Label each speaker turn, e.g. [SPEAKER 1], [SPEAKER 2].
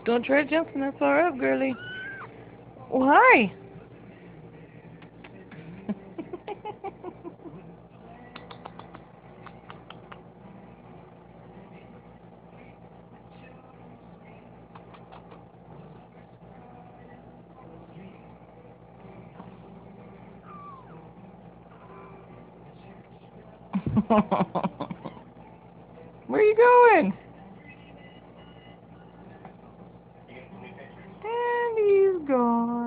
[SPEAKER 1] Don't try jumping that far up, girlie. Why? Where are you going? And he's gone.